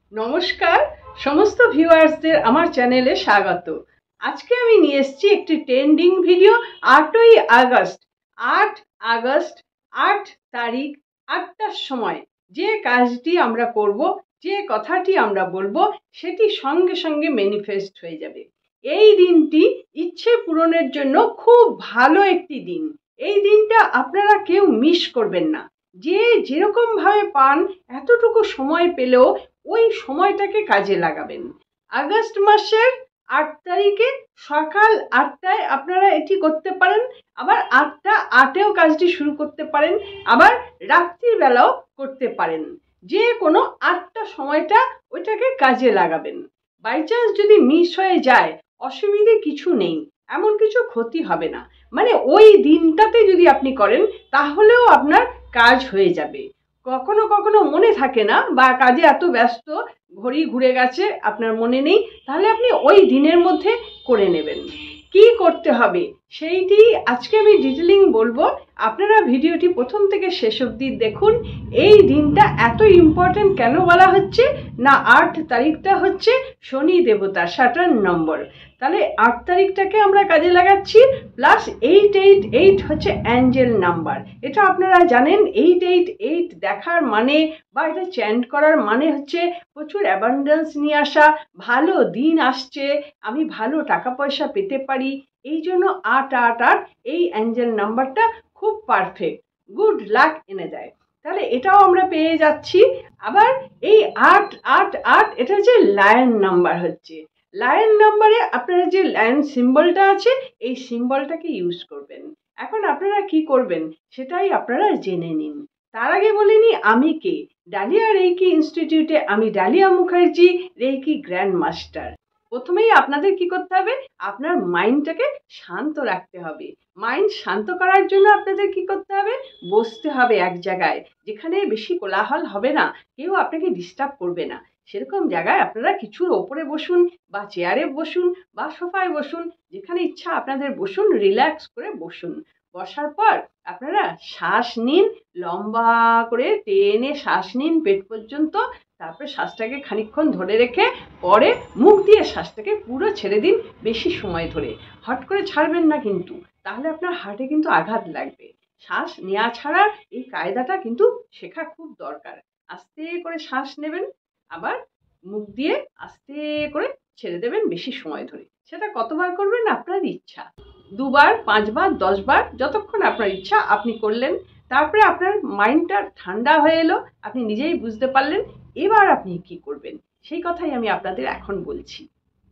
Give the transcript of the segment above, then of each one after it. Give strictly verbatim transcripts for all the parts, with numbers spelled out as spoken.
নমস্কার সমস্ত ভিউয়ার্সদের আমার চ্যানেলে স্বাগত। আজকে আমি নিয়ে এসেছি একটি ট্রেন্ডিং ভিডিও। আটই আগস্ট আট আগস্ট আট তারিখ আটটার সময় যে কাজটি আমরা করব, যে কথাটি আমরা বলবো, সেটি সঙ্গে সঙ্গে ম্যানিফেস্ট হয়ে যাবে। এই দিনটি ইচ্ছে পূরণের জন্য খুব ভালো একটি দিন। এই দিনটা আপনারা কেউ মিস করবেন না। যে যেরকম ভাবে পান এতটুকু সময় পেলেও ওই সময়টাকে কাজে লাগাবেন। আগস্ট মাসের আট তারিখে সকাল আটটায় আপনারা এটি করতে পারেন, আবার আটটা আটেও কাজটি শুরু করতে পারেন, আবার রাত্রিবেলাও করতে পারেন। যে কোনো আটটা সময়টা ওইটাকে কাজে লাগাবেন। বাই চান্স যদি মিস হয়ে যায় অসুবিধে কিছু নেই, এমন কিছু ক্ষতি হবে না। মানে ওই দিনটাতে যদি আপনি করেন তাহলেও আপনার কাজ হয়ে যাবে। কখনো কখনো মনে থাকে না বা কাজে এত ব্যস্ত ঘড়ি ঘুরে গেছে আপনার মনে নেই, তাহলে আপনি ওই দিনের মধ্যে করে নেবেন। কি করতে হবে সেইটি আজকে আমি ডিটেলিং বলবো। আপনারা ভিডিওটি প্রথম থেকে শেষ অবধি দেখুন। এই দিনটা এত ইম্পর্টেন্ট কেন বলা হচ্ছে না, আট তারিখটা হচ্ছে শনি দেবতা স্যাটার্ন নম্বর। তাহলে আট তারিখটাকে আমরা কাজে লাগাচ্ছি, প্লাস এইট এইট এইট হচ্ছে অ্যাঞ্জেল নাম্বার। এটা আপনারা জানেন। এইট এইট এইট দেখার মানে বা এটা চ্যান্ট করার মানে হচ্ছে প্রচুর অ্যাবান্ডেন্স নিয়ে আসা, ভালো দিন আসছে, আমি ভালো টাকা পয়সা পেতে পারি। এই জন্য আট আট আট এই অ্যাঞ্জেল নাম্বারটা খুব পারফেক্ট, গুড লাক এনে দেয়। তাহলে এটাও আমরা পেয়ে যাচ্ছি। আবার এই আট আট আট এটা যে লায়ন নাম্বার হচ্ছে, লায়ন নাম্বারে আপনারা যে লায়ন সিম্বলটা আছে এই সিম্বলটাকে ইউজ করবেন। এখন আপনারা কি করবেন সেটাই আপনারা জেনে নিন। তার আগে বলে নি আমি কে। ডালিয়া রেইকি ইনস্টিটিউটে আমি Dalia Mukherjee, reiki grand master. প্রথমেই আপনাদের কি করতে হবে, আপনার মাইন্ডটাকে শান্ত রাখতে হবে। মাইন্ড শান্ত করার জন্য আপনাদের কি করতে হবে, বসতে হবে এক জায়গায় যেখানে বেশি কোলাহল হবে না, কেউ আপনাকে ডিস্টার্ব করবে না। সেরকম জায়গায় আপনারা কিছুর ওপরে বসুন বা চেয়ারে বসুন বা সোফায় বসুন, যেখানে ইচ্ছা আপনাদের বসুন, রিল্যাক্স করে বসুন। বসার পর আপনারা শ্বাস নিন, লম্বা করে টেনে শ্বাস নিন পেট পর্যন্ত। তারপরে শ্বাসটাকে খানিকক্ষণ ধরে রেখে পরে মুখ দিয়ে শ্বাসটাকে পুরো ছেড়ে দিন বেশি সময় ধরে। হট করে ছাড়বেন না কিন্তু, তাহলে আপনার হার্টে কিন্তু আঘাত লাগবে। শ্বাস নেওয়া ছাড়ার এই কায়দাটা কিন্তু শেখা খুব দরকার। আস্তে করে শ্বাস নেবেন, আবার মুখ দিয়ে আস্তে করে ছেড়ে দেবেন বেশি সময় ধরে। সেটা কতবার করবেন আপনার ইচ্ছা, দুবার, পাঁচবার, দশবার, যতক্ষণ আপনার ইচ্ছা আপনি করলেন। তারপরে আপনার মাইন্ডটা ঠান্ডা হয়ে এলো, আপনি নিজেই বুঝতে পারলেন। এবার আপনি কি করবেন সেই কথাই আমি আপনাদের এখন বলছি।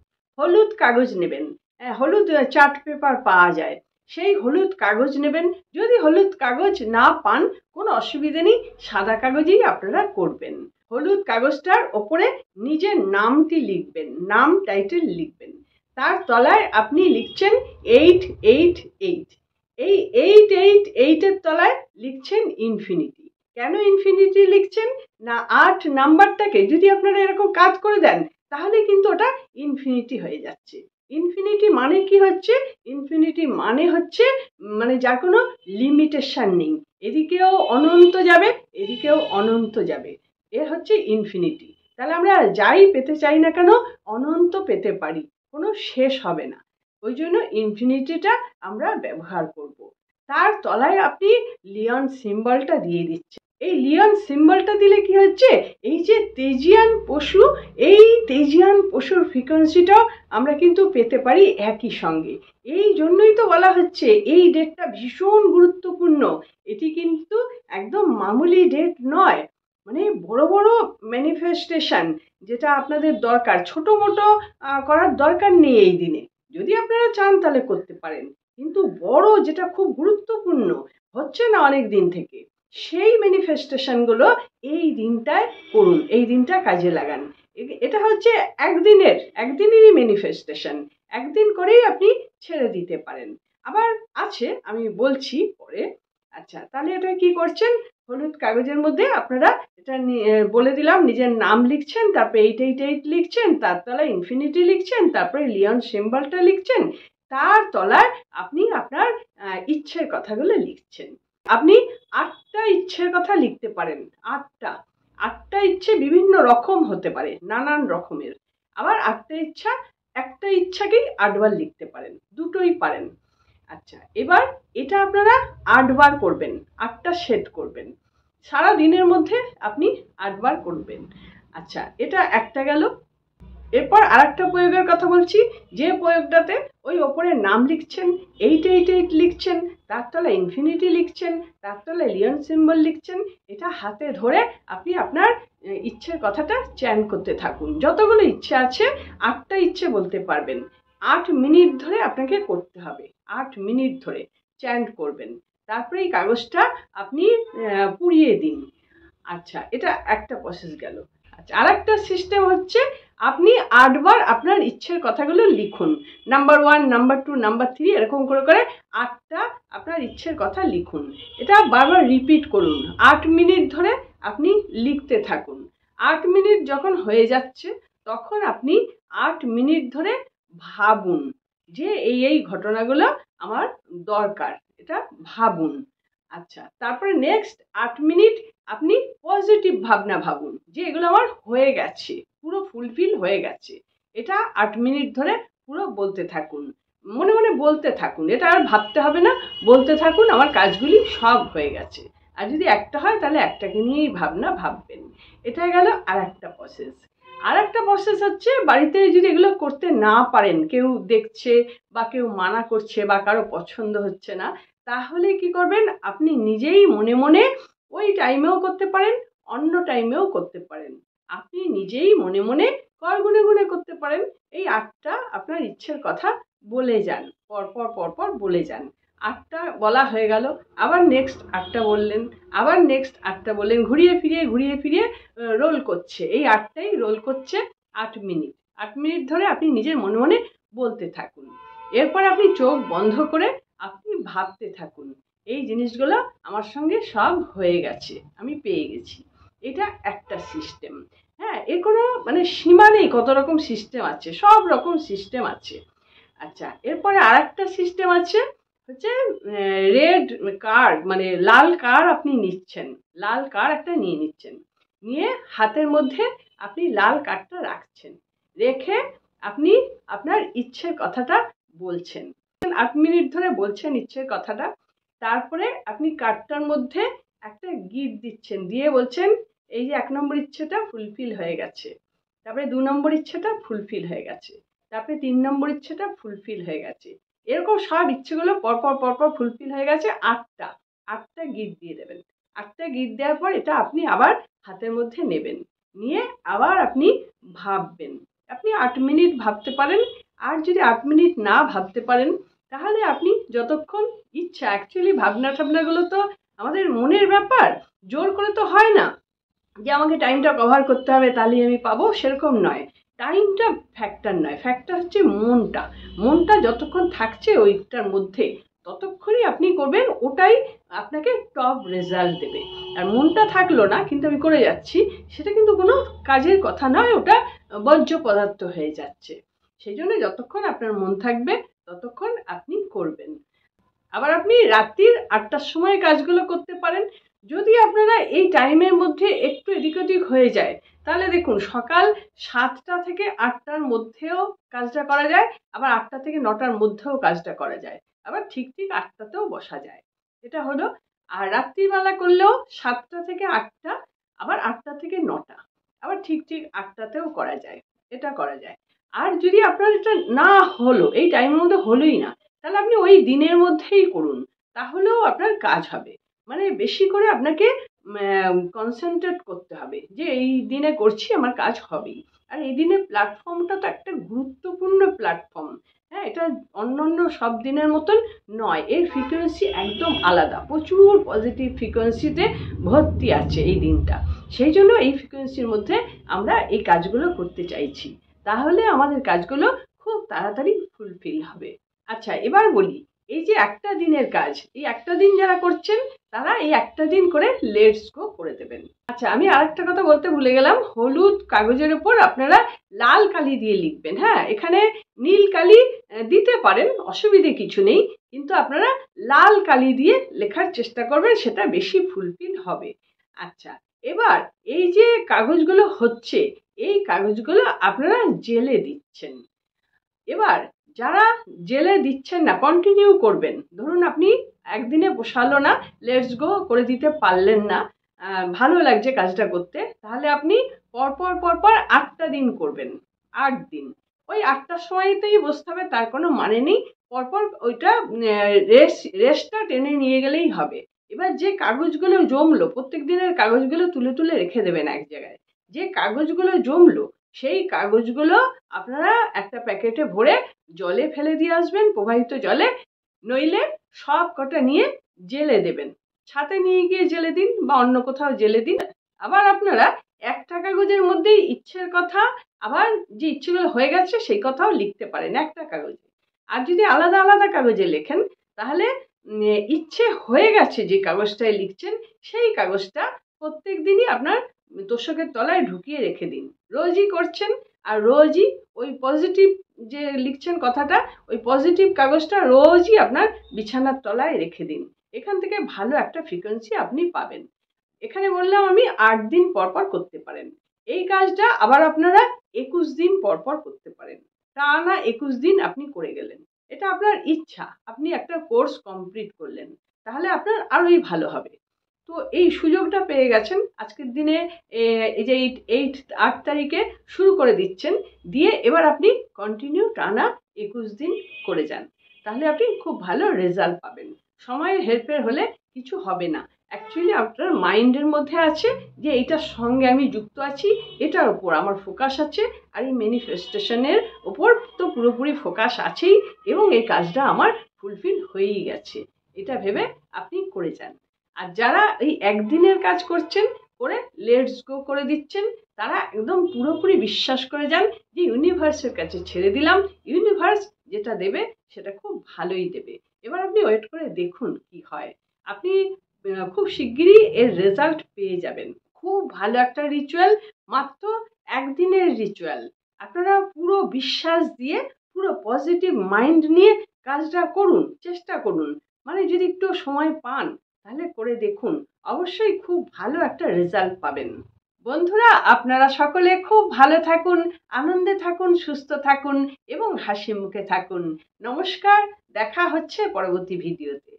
হলুদ কাগজ নেবেন, হলুদ চার্ট পেপার পাওয়া যায়, সেই হলুদ কাগজ নেবেন। যদি হলুদ কাগজ না পান কোনো অসুবিধে নেই, সাদা কাগজেই আপনারা করবেন। হলুদ কাগজটার ওপরে নিজের নামটি লিখবেন, নাম টাইটেল লিখবেন। তার তলায় আপনি লিখছেন এইট এইট এইট। এই এইট এইট এইটের তলায় লিখছেন ইনফিনিটি। কেন ইনফিনিটি লিখছেন না, আট নাম্বারটাকে যদি আপনারা এরকম কাজ করে দেন তাহলে কিন্তু ওটা ইনফিনিটি হয়ে যাচ্ছে। ইনফিনিটি মানে কি হচ্ছে, ইনফিনিটি মানে হচ্ছে মানে যার কোনো লিমিটেশন নেই, এদিকেও অনন্ত যাবে এদিকেও অনন্ত যাবে, এর হচ্ছে ইনফিনিটি। তাহলে আমরা যাই পেতে চাই না কেন অনন্ত পেতে পারি, কোনো শেষ হবে না। ওই জন্য ইনফিনিটিটা আমরা ব্যবহার করব। তার তলায় আপনি লিয়ন সিম্বলটা দিয়ে দিচ্ছেন। এই লিয়ন সিম্বলটা দিলে কি হচ্ছে, এই যে তেজিয়ান পশু, এই তেজিয়ান পশুর ফ্রিকোয়েন্সিটাও আমরা কিন্তু পেতে পারি একই সঙ্গে। এই জন্যই তো বলা হচ্ছে এই ডেটটা ভীষণ গুরুত্বপূর্ণ। এটি কিন্তু একদম মামুলি ডেট নয়। মানে বড় বড় ম্যানিফেস্টেশন যেটা আপনাদের দরকার, ছোট মোটো করার দরকার নেই এই দিনে। যদি আপনারা চান তাহলে করতে পারেন, কিন্তু বড় যেটা খুব গুরুত্বপূর্ণ হচ্ছে না অনেক দিন থেকে, সেই ম্যানিফেস্টেশনগুলো এই দিনটায় করুন, এই দিনটা কাজে লাগান। এটা হচ্ছে একদিনের একদিনেরই ম্যানিফেস্টেশন, একদিন করেই আপনি ছেড়ে দিতে পারেন। আবার আছে আমি বলছি পরে। আচ্ছা, তাহলে এটা কি করছেন, হলুদ কাগজের মধ্যে আপনারা এটা বলে দিলাম, নিজের নাম লিখছেন, তারপরে এইট এইট এইট লিখছেন, তার তলায় ইনফিনিটি লিখছেন, তারপরে লিয়ন সিম্বলটা লিখছেন, তার তলায় আপনি আপনার ইচ্ছের কথাগুলো লিখছেন। আপনি আটটা ইচ্ছের কথা লিখতে পারেন, আটটা। আটটা ইচ্ছে বিভিন্ন রকম হতে পারে, নানান রকমের। আবার আটটা ইচ্ছা, একটা ইচ্ছাকেই আটবার লিখতে পারেন, দুটোই পারেন। আচ্ছা, এবার এটা আপনারা আটবার করবেন, আটটা সেট করবেন, সারা দিনের মধ্যে আপনি আটবার করবেন। আচ্ছা, এটা একটা গেল। এরপর আর একটা প্রয়োগের কথা বলছি, যে প্রয়োগটাতে ওই ওপরে নাম লিখছেন, এইট এইট এইট লিখছেন, তার তলায় ইনফিনিটি লিখছেন, তার তলায় লিয়ন সিম্বল লিখছেন। এটা হাতে ধরে আপনি আপনার ইচ্ছের কথাটা চ্যান করতে থাকুন। যতগুলো ইচ্ছে আছে আটটা ইচ্ছে বলতে পারবেন। আট মিনিট ধরে আপনাকে করতে হবে, আট মিনিট ধরে চ্যান্ট করবেন। তারপরে এই কাগজটা আপনি পুড়িয়ে দিন। আচ্ছা, এটা একটা প্রসেস গেল। আচ্ছা, আর একটা সিস্টেম হচ্ছে, আপনি আটবার আপনার ইচ্ছের কথাগুলো লিখুন। Number one, number two, number three, এরকম করে করে আটটা আপনার ইচ্ছের কথা লিখুন। এটা বারবার রিপিট করুন, আট মিনিট ধরে আপনি লিখতে থাকুন। আট মিনিট যখন হয়ে যাচ্ছে তখন আপনি আট মিনিট ধরে ভাবুন যে এই এই ঘটনাগুলো আমার দরকার, এটা ভাবুন। আচ্ছা, তারপরে নেক্সট আট মিনিট আপনি পজিটিভ ভাবনা ভাবুন যে এগুলো আমার হয়ে গেছে, পুরো ফুলফিল হয়ে গেছে। এটা আট মিনিট ধরে পুরো বলতে থাকুন, মনে মনে বলতে থাকুন। এটা আর ভাবতে হবে না, বলতে থাকুন আমার কাজগুলি সব হয়ে গেছে। আর যদি একটা হয় তাহলে একটাকে নিয়েই ভাবনা ভাববেন। এটা গেল আর একটা প্রসেস। আর একটা প্রসেস হচ্ছে, বাড়িতে যদি এগুলো করতে না পারেন, কেউ দেখছে বা কেউ মানা করছে বা কারো পছন্দ হচ্ছে না, তাহলে কি করবেন, আপনি নিজেই মনে মনে ওই টাইমেও করতে পারেন, অন্য টাইমেও করতে পারেন। আপনি নিজেই মনে মনে কর গুনে গুনে করতে পারেন। এই আটটা আপনার ইচ্ছের কথা বলে যান, পরপর পরপর বলে যান। আটটা বলা হয়ে গেল, আবার নেক্সট আটটা বললেন, আবার নেক্সট আটটা বললেন, ঘুরিয়ে ফিরিয়ে ঘুরিয়ে ফিরিয়ে রোল করছে। এই আটটাই রোল করছে আট মিনিট। আট মিনিট ধরে আপনি নিজের মনে মনে বলতে থাকুন। এরপর আপনি চোখ বন্ধ করে আপনি ভাবতে থাকুন, এই জিনিসগুলো আমার সঙ্গে সব হয়ে গেছে, আমি পেয়ে গেছি। এটা একটা সিস্টেম। হ্যাঁ, এর কোনো মানে সীমা নেই, কত রকম সিস্টেম আছে, সব রকম সিস্টেম আছে। আচ্ছা, এরপরে আর একটা সিস্টেম আছে হচ্ছে রেড কার্ড, মানে লাল কার্ড আপনি নিচ্ছেন, লাল কার্ড একটা নিয়ে নিচ্ছেন, নিয়ে হাতের মধ্যে আপনি লাল কার্ডটা রাখছেন, রেখে আপনি আপনার ইচ্ছের কথাটা বলছেন। আট মিনিট ধরে বলছেন ইচ্ছের কথাটা। তারপরে আপনি কার্ডটার মধ্যে একটা গিফট দিচ্ছেন, দিয়ে বলছেন এই যে এক নম্বর ইচ্ছেটা ফুলফিল হয়ে গেছে, তারপরে দু নম্বর ইচ্ছেটা ফুলফিল হয়ে গেছে, তারপরে তিন নম্বর ইচ্ছেটা ফুলফিল হয়ে গেছে। এরকম সব ইচ্ছেগুলো পরপর পরপর ফুলফিল হয়ে গেছে। আটটা আটটা গিফট দিয়ে দেবেন। আটটা গিফট দেওয়ার পর এটা আপনি আবার হাতের মধ্যে নেবেন, নিয়ে আবার আপনি ভাববেন। আপনি আট মিনিট ভাবতে পারেন। আর যদি আট মিনিট না ভাবতে পারেন, তাহলে আপনি যতক্ষণ ইচ্ছা, অ্যাকচুয়ালি ভাবনা টাবনাগুলো তো আমাদের মনের ব্যাপার, জোর করে তো হয় না যে আমাকে টাইমটা কভার করতে হবে তাহলেই আমি পাবো, সেরকম নয়। টাইমটা ফ্যাক্টর নয়, ফ্যাক্টর হচ্ছে মনটা। মনটা যতক্ষণ থাকছে ওইটার মধ্যে, ততক্ষণই আপনি করবেন, ওটাই আপনাকে টপ রেজাল্ট দেবে। আর মনটা থাকলো না কিন্তু আমি করে যাচ্ছি, সেটা কিন্তু কোনো কাজের কথা নয়, ওটা বর্জ্য পদার্থ হয়ে যাচ্ছে। সেই জন্য যতক্ষণ আপনার মন থাকবে ততক্ষণ আপনি করবেন। আবার আপনি রাত্রির আটটার সময় কাজগুলো করতে পারেন। যদি আপনারা এই টাইমের মধ্যে একটু এদিক ওদিক হয়ে যায়, তাহলে দেখুন সকাল সাতটা থেকে আটটার মধ্যেও কাজটা করা যায়, আবার আটটা থেকে নটার মধ্যেও কাজটা করা যায়, আবার ঠিক ঠিক আটটাতেও বসা যায়। এটা হলো। আর রাত্রিবেলা করলেও সাতটা থেকে আটটা, আবার আটটা থেকে নটা, আবার ঠিক ঠিক আটটাতেও করা যায়, এটা করা যায়। আর যদি আপনার এটা না হলো, এই টাইমের মধ্যে হলোই না, তাহলে আপনি ওই দিনের মধ্যেই করুন, তাহলেও আপনার কাজ হবে। মানে বেশি করে আপনাকে কনসেন্ট্রেট করতে হবে যে এই দিনে করছি, আমার কাজ হবেই। আর এই দিনের প্ল্যাটফর্মটা তো একটা গুরুত্বপূর্ণ প্ল্যাটফর্ম। হ্যাঁ, এটা অন্য অন্য সব দিনের মতন নয়, এর ফ্রিকোয়েন্সি একদম আলাদা, প্রচুর পজিটিভ ফ্রিকোয়েন্সিতে ভর্তি আছে এই দিনটা। সেই জন্য এই ফ্রিকোয়েন্সির মধ্যে আমরা এই কাজগুলো করতে চাইছি, তাহলে আমাদের কাজগুলো খুব তাড়াতাড়ি ফুলফিল হবে। আচ্ছা, এবার বলি, এই যে একটা দিনের কাজ, এই একটা দিন যারা করছেন তারা এই একটা দিন করে লেটস গো করে দেবেন। আচ্ছা, আমি আরেকটা কথা বলতে ভুলে গেলাম, হলুদ কাগজের উপর আপনারা লাল কালি দিয়ে লিখবেন। হ্যাঁ, এখানে নীল কালি দিতে পারেন, অসুবিধে কিছু নেই, কিন্তু আপনারা লাল কালি দিয়ে লেখার চেষ্টা করবেন, সেটা বেশি ফুলফিল হবে। আচ্ছা, এবার এই যে কাগজগুলো হচ্ছে, এই কাগজগুলো আপনারা জেলে দিচ্ছেন। এবার যারা জেলে দিচ্ছেন না, কন্টিনিউ করবেন। ধরুন আপনি একদিনে বসালো না, লেটস গো করে দিতে পারলেন না, ভালো লাগছে কাজটা করতে, তাহলে আপনি পরপর পরপর আটটা দিন করবেন। আট দিন ওই আটটার সময়তেই বসতে হবে তার কোনো মানে নেই, পরপর ওইটা রেস্ট রেস্টটা টেনে নিয়ে গেলেই হবে। এবার যে কাগজগুলো জমলো, প্রত্যেক দিনের কাগজগুলো তুলে তুলে রেখে দেবেন এক জায়গায়। যে কাগজগুলো জমলো সেই কাগজগুলো আপনারা একটা প্যাকেটে ভরে জলে ফেলে দিয়ে আসবেন, প্রবাহিত জলে, নইলে সব কটা নিয়ে জেলে দেবেন। ছাতে নিয়ে গিয়ে জেলে দিন বা অন্য কোথাও জেলে দিন। আবার আপনারা একটা কাগজের মধ্যেই ইচ্ছের কথা, আবার যে ইচ্ছেগুলো হয়ে গেছে সেই কথাও লিখতে পারেন একটা কাগজে। আর যদি আলাদা আলাদা কাগজে লেখেন তাহলে ইচ্ছে হয়ে গেছে যে কাগজটায় লিখছেন সেই কাগজটা প্রত্যেক দিনই আপনার তোষকের তলায় ঢুকিয়ে রেখে দিন। রোজই করছেন আর রোজই ওই পজিটিভ যে লিখছেন কথাটা, ওই পজিটিভ কাগজটা রোজই আপনার বিছানার তলায় রেখে দিন। এখান থেকে ভালো একটা ফ্রিকোয়েন্সি আপনি পাবেন। এখানে বললাম আমি আট দিন পরপর করতে পারেন। এই কাজটা আবার আপনারা একুশ দিন পরপর করতে পারেন। টানা একুশ দিন আপনি করে গেলেন, এটা আপনার ইচ্ছা, আপনি একটা কোর্স কমপ্লিট করলেন, তাহলে আপনার আরোই ভালো হবে। তো এই সুযোগটা পেয়ে গেছেন আজকের দিনে, এই যে এইট এইট আট তারিখে শুরু করে দিচ্ছেন, দিয়ে এবার আপনি কন্টিনিউ টানা একুশ দিন করে যান, তাহলে আপনি খুব ভালো রেজাল্ট পাবেন। সময়ের হেরফের হলে কিছু হবে না। অ্যাকচুয়ালি আপনার মাইন্ডের মধ্যে আছে যে এইটার সঙ্গে আমি যুক্ত আছি, এটার ওপর আমার ফোকাস আছে, আর এই ম্যানিফেস্টেশনের ওপর তো পুরোপুরি ফোকাস আছেই, এবং এই কাজটা আমার ফুলফিল হয়েই গেছে, এটা ভেবে আপনি করে যান। আর যারা এই একদিনের কাজ করছেন, করে লেটস গো করে দিচ্ছেন, তারা একদম পুরোপুরি বিশ্বাস করে যান যে ইউনিভার্সের কাছে ছেড়ে দিলাম, ইউনিভার্স যেটা দেবে সেটা খুব ভালোই দেবে। এবার আপনি ওয়েট করে দেখুন কি হয়, আপনি খুব শিগগিরই এর রেজাল্ট পেয়ে যাবেন। খুব ভালো একটা রিচুয়াল, মাত্র একদিনের রিচুয়াল। আপনারা পুরো বিশ্বাস দিয়ে, পুরো পজিটিভ মাইন্ড নিয়ে কাজটা করুন, চেষ্টা করুন। মানে যদি একটু সময় পান তাহলে করে দেখুন, অবশ্যই খুব ভালো একটা রেজাল্ট পাবেন। বন্ধুরা, আপনারা সকলে খুব ভালো থাকুন, আনন্দে থাকুন, সুস্থ থাকুন এবং হাসি মুখে থাকুন। নমস্কার, দেখা হচ্ছে পরবর্তী ভিডিওতে।